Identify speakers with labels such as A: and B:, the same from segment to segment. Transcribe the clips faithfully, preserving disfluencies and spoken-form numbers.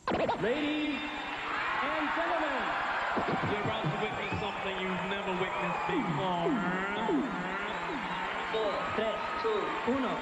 A: Ladies and gentlemen, you're about to witness something you've never witnessed before. Four, tres, two, uno.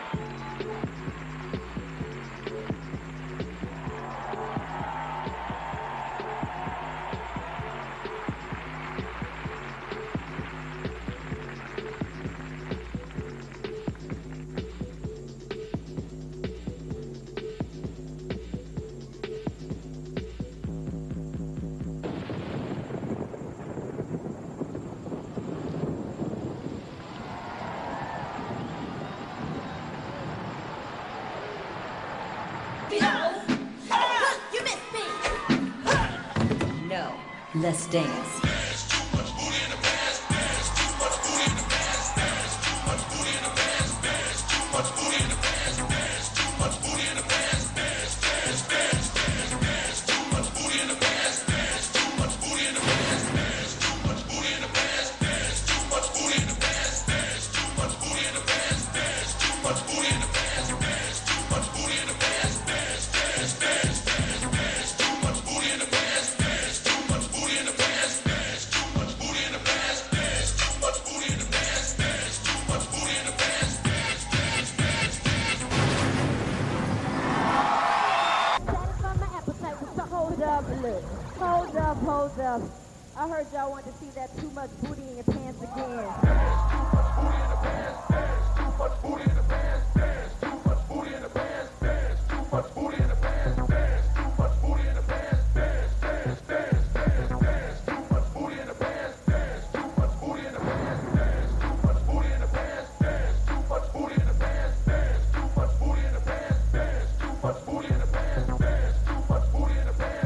B: No, let's dance.
C: Hold up, hold up. I heard y'all wanted to see that too much booty in your pants again.
D: Too much booty in the pants, pants, too much booty in the pants, pants, too much booty in the pants, pants, too much booty in the pants, pants, pants, pants, pants, too much booty in the pants, pants, too much booty in the pants, pants, too much booty in the pants, pants, too much booty in the pants, pants, too much booty in the pants, pants, too much booty in the pants, pants, too much booty in the pants.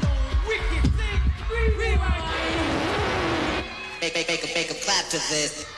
E: Make, make, make, a, make a clap to this.